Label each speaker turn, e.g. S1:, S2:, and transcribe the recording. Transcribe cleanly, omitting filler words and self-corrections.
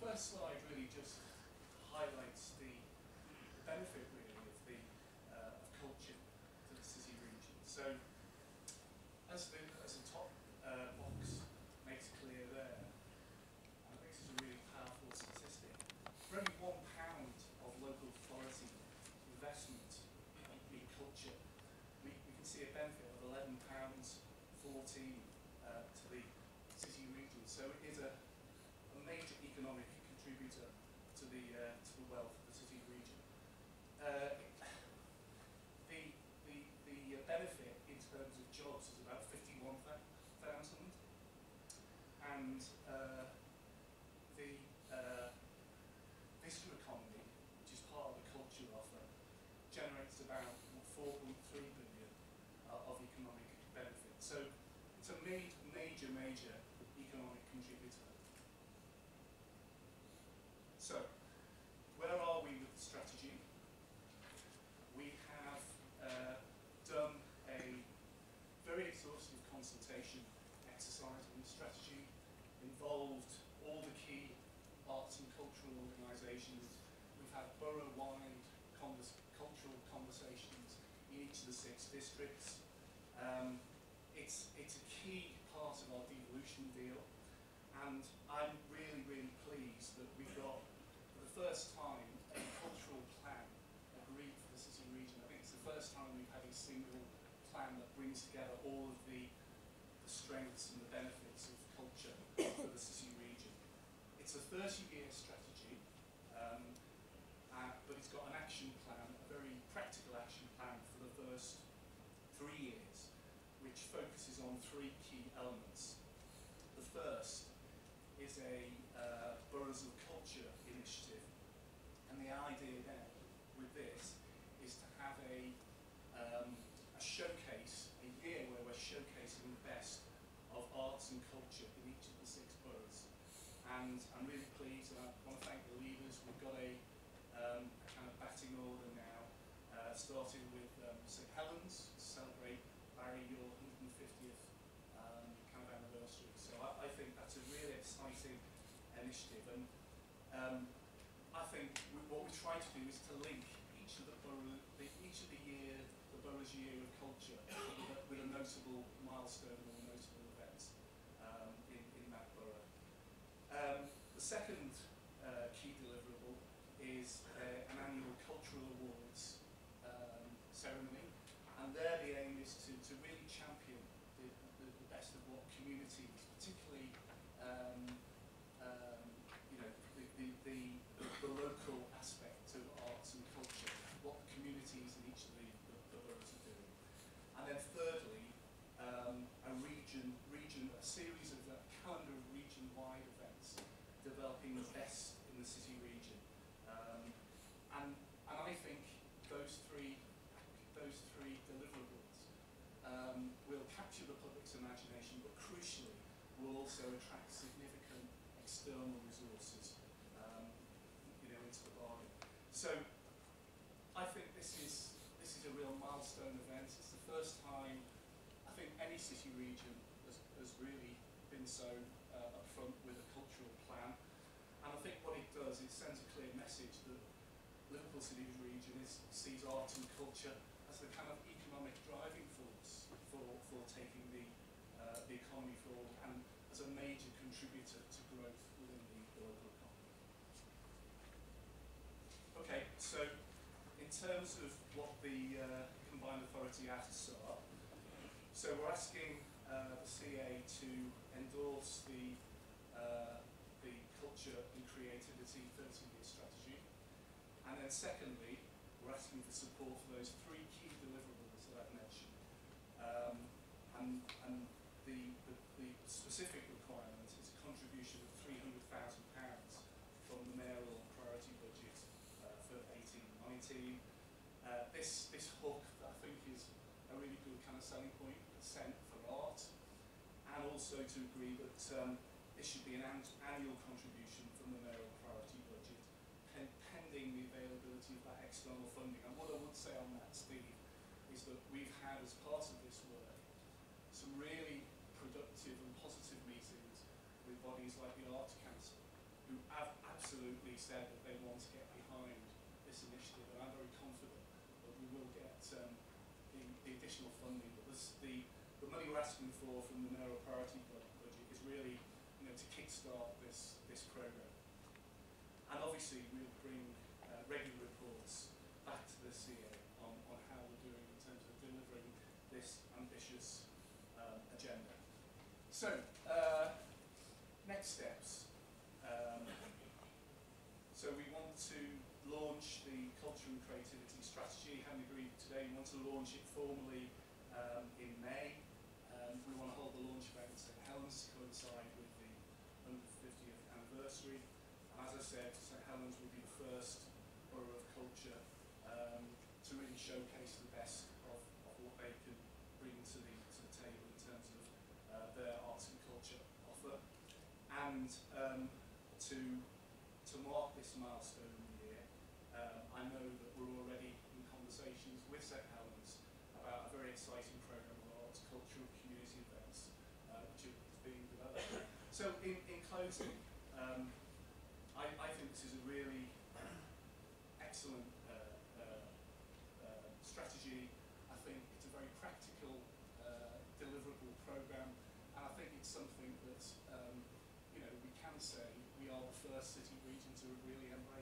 S1: first slide really just highlights the benefit really of culture to the city region. So as the top box makes clear there, I think this is a really powerful statistic. For every £1 of local authority investment in culture, we can see a benefit of £11.14 to the city region. So it is a major economic contributor to the wealth of the city region. The benefit in terms of jobs is about 51,000, and the visitor economy, which is part of the culture offer, generates about 4.3 billion of economic benefit. So it's a major economic contributor. So where are we with the strategy? We have done a very exhaustive consultation exercise on the strategy, involved all the key arts and cultural organisations. We've had borough-wide cultural conversations in each of the 6 districts. It's a key part of our devolution deal, and I'm really pleased that we've got, for the first time, a cultural plan agreed for the city region. I think it's the first time we've had a single plan that brings together all of the strengths and the benefits of culture for the city region. It's a 30-year strategy, but it's got an action plan, a very practical action plan for the first 3 years, which focuses on 3 key elements. The first is a Boroughs of Culture initiative, and the idea there with this is to have a showcase, a year where we're showcasing the best of arts and culture in each of the 6 boroughs. And I'm really pleased, and I want to thank the leaders. We've got a kind of batting order now, starting with St Helens to celebrate, Barry, your 150th kind of anniversary. So I think that's a really exciting initiative, and I think what we try to do is to link each of the boroughs' year of culture with a notable milestone or notable event in that borough. The second key deliverable is an annual cultural awards ceremony, and there the aim is to really champion the best of what communities, particularly the local aspect of arts and culture, what the communities in each of the boroughs are doing. And then thirdly, a series of a calendar of region-wide events developing the best in the city region. And I think those three deliverables will capture the public's imagination, but crucially will also attract significant external resources into the bargain. So I think this is a real milestone event. It's the first time I think any city region has really been so upfront with a cultural plan. And I think what it does, it sends a clear message that Liverpool City region sees art and culture as the kind of economic driving force for taking the economy forward, and as a major contributor to growth within the local economy. Okay, so in terms of what the combined authority asks are, so we're asking the CA to endorse the culture and creativity 30-year strategy, and then secondly, we're asking for support for those 3 key deliverables that I've mentioned, and the specific requirement is a contribution of £300,000 from the mayoral priority budget for 18-19. This hook, I think, is a really good kind of selling point, percent for art, and also to agree that this should be an annual contribution from the mayoral priority budget, pending the availability of that external funding. And what I would say on that, Steve, is that we've had, as part of this work, some really productive and positive meetings with bodies like the Arts Council, who have absolutely said that they want to get behind this initiative, and I'm very confident that we will get the additional funding. But the money we're asking for from the mayoral priority budget is really, to kickstart this program. And obviously we'll bring regular reports back to the CA on how we're doing in terms of delivering this ambitious agenda. So, next steps. So we want to launch the Culture and Creativity Strategy. Having agreed today, we want to launch it formally in May. We want to hold the launch event at St Helens to coincide with the 150th anniversary. And as I said, St Helens will be the first borough of culture to really showcase the best of what they can bring to the table in terms of their arts and culture offer. And to mark this milestone in the year, I know that we're already in conversations with St Helens about a very exciting programme of arts, culture and community events which is being developed. So in closing, I think this is a really excellent strategy. I think it's a very practical, deliverable programme, and I think it's something that we can say we are the first city region to really embrace